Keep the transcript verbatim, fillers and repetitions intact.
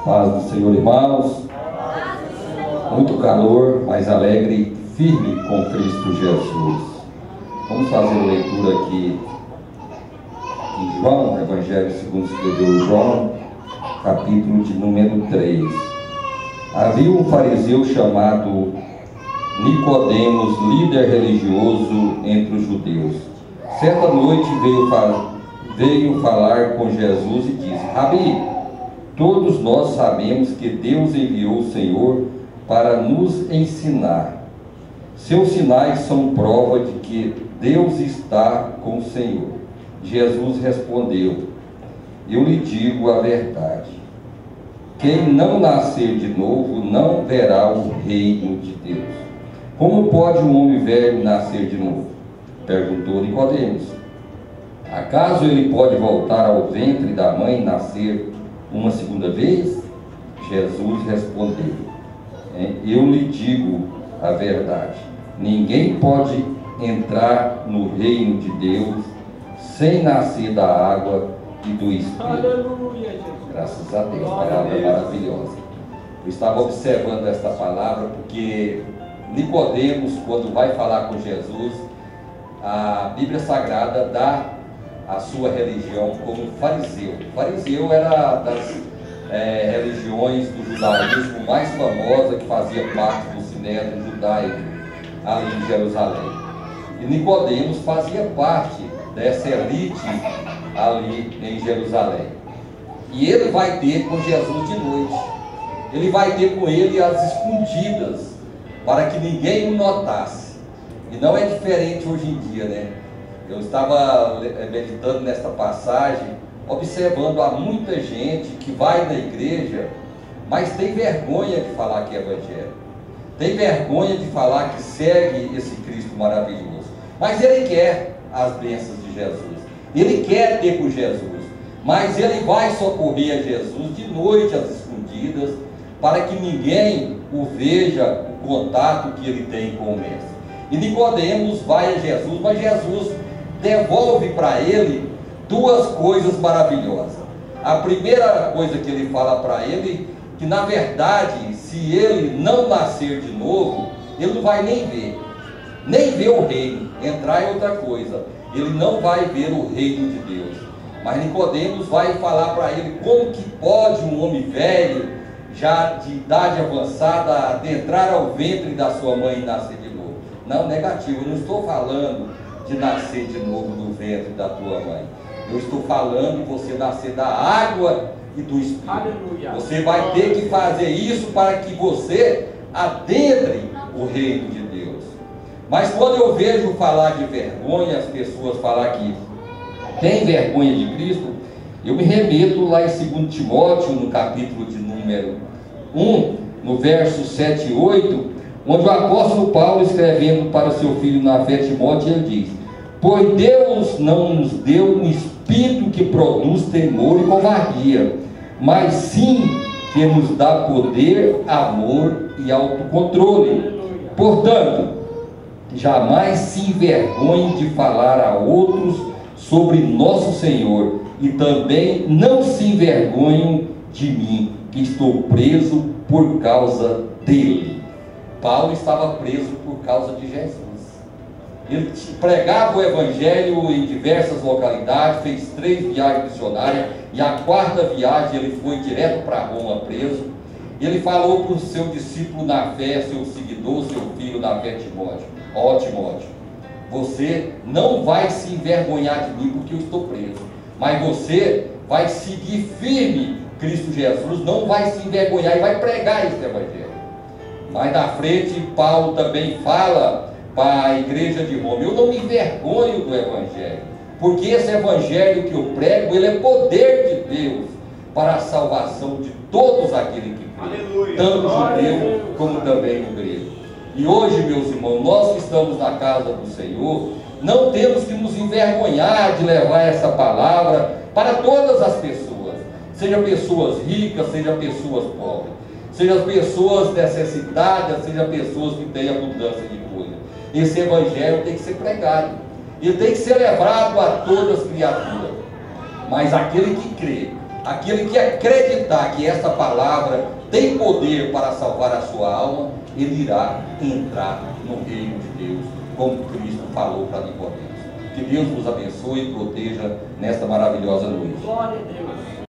Paz do Senhor, irmãos. Muito calor, mas alegre e firme com Cristo Jesus. Vamos fazer a leitura aqui em João, Evangelho segundo escreveu João, capítulo de número três. Havia um fariseu chamado Nicodemos, líder religioso entre os judeus. Certa noite veio, fa veio falar com Jesus e disse: Rabi, todos nós sabemos que Deus enviou o Senhor para nos ensinar. Seus sinais são prova de que Deus está com o Senhor. Jesus respondeu: eu lhe digo a verdade. Quem não nascer de novo não verá o reino de Deus. Como pode um homem velho nascer de novo? Perguntou Nicodemos. Acaso ele pode voltar ao ventre da mãe e nascer uma segunda vez? Jesus respondeu: eu lhe digo a verdade. Ninguém pode entrar no reino de Deus sem nascer da água e do Espírito. Aleluia, Jesus. Graças a Deus, palavra maravilhosa. Eu estava observando esta palavra porque Nicodemos, quando vai falar com Jesus, a Bíblia Sagrada dá a sua religião como fariseu. O fariseu era das é, religiões do judaísmo mais famosa, que fazia parte do sinédrio judaico ali em Jerusalém. E Nicodemos fazia parte dessa elite ali em Jerusalém. E ele vai ter com Jesus de noite. Ele vai ter com ele as escondidas, para que ninguém o notasse. E não é diferente hoje em dia, né? Eu estava meditando nesta passagem, observando há muita gente que vai na igreja, mas tem vergonha de falar que é evangelho, tem vergonha de falar que segue esse Cristo maravilhoso, mas ele quer as bênçãos de Jesus, ele quer ter com Jesus, mas ele vai socorrer a Jesus de noite às escondidas, para que ninguém o veja, o contato que ele tem com o Mestre. E Nicodemos vai a Jesus, mas Jesus devolve para ele duas coisas maravilhosas. A primeira coisa que ele fala para ele, que na verdade, se ele não nascer de novo, ele não vai nem ver, nem ver o reino. Entrar é outra coisa, ele não vai ver o reino de Deus. Mas Nicodemos vai falar para ele como que pode um homem velho, já de idade avançada, adentrar ao ventre da sua mãe e nascer de novo. Não, negativo, eu não estou falando de nascer de novo do ventre da tua mãe. Eu estou falando de você nascer da água e do Espírito. Aleluia. Você vai ter que fazer isso para que você adentre o reino de Deus. Mas quando eu vejo falar de vergonha, as pessoas falar que tem vergonha de Cristo, eu me remeto lá em segundo Timóteo, no capítulo de número um, no verso sete e oito, onde o apóstolo Paulo, escrevendo para o seu filho na fé Timóteo, ele diz: pois Deus não nos deu um espírito que produz temor e covardia, mas sim que nos dá poder, amor e autocontrole. Portanto, jamais se envergonhe de falar a outros sobre nosso Senhor, e também não se envergonhem de mim, que estou preso por causa dele. Paulo estava preso por causa de Jesus. Ele pregava o evangelho em diversas localidades, fez três viagens missionárias, e a quarta viagem ele foi direto para Roma preso. Ele falou para o seu discípulo na fé, seu seguidor, seu filho na fé, Timóteo: ó Timóteo, você não vai se envergonhar de mim porque eu estou preso, mas você vai seguir firme Cristo Jesus, não vai se envergonhar e vai pregar esse evangelho. Mais na frente, Paulo também fala para a igreja de Roma: eu não me envergonho do evangelho, porque esse evangelho que eu prego, ele é poder de Deus para a salvação de todos aqueles que creem, tanto judeu como também o grego. E hoje, meus irmãos, nós que estamos na casa do Senhor, não temos que nos envergonhar de levar essa palavra para todas as pessoas, seja pessoas ricas, seja pessoas pobres, seja pessoas necessitadas, seja pessoas que têm abundância de coisa. Esse evangelho tem que ser pregado, ele tem que ser levado a todas as criaturas. Mas aquele que crê aquele que acreditar que essa palavra tem poder para salvar a sua alma, ele irá entrar no reino de Deus, como Cristo falou para Nicodemos. Que Deus nos abençoe e proteja nesta maravilhosa noite. Glória a Deus.